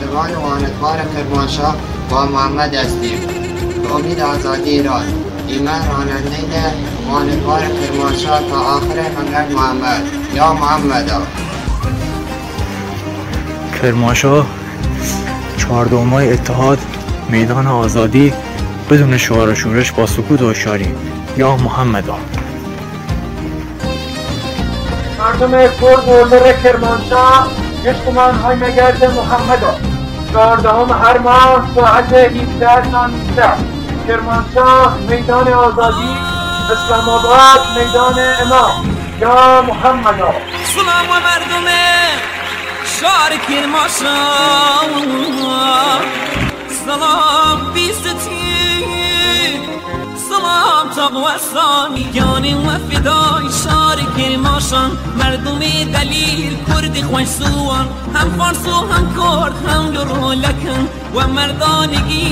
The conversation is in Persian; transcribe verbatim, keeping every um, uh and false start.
نردبان و امیدوار کرمانشاه با محمد هستیم. به امید آزادی ایران. ایمان راننده ده و امیدوار کرمانشاه تا آخر منگل محمد. یا محمدا. کرمانشاه چهاردهم مای اتحاد، میدان آزادی، بدون شعار و شورش با سکوت و هوشیاری. یا محمدا. مردم کرد و لر کرمانشاه عشقمان های مگرد محمدا. چهاردهم هر ماه ساعت هفده شانزده کرمانشاه میدان آزادی، اسلام آباد میدان امام. یا محمدا. سلام و مردم شهر کرمانشاه، سلام بیستی، سلام تقوی سامی یانی و فدای شهر کرمانشاه. مردم دلیل کرد خوش سوان، هم فارس و هم کرد هم لرو لکن و مردانگی